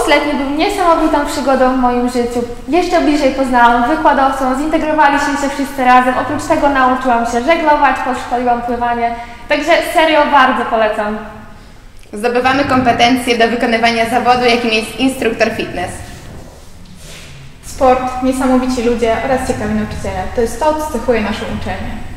Kurs letni był niesamowitą przygodą w moim życiu. Jeszcze bliżej poznałam wykładowcą, zintegrowaliśmy się wszyscy razem. Oprócz tego nauczyłam się żeglować, podszkoliłam pływanie. Także serio bardzo polecam. Zdobywamy kompetencje do wykonywania zawodu, jakim jest instruktor fitness. Sport, niesamowici ludzie oraz ciekawi nauczyciele. To jest to, co cechuje naszą uczelnię.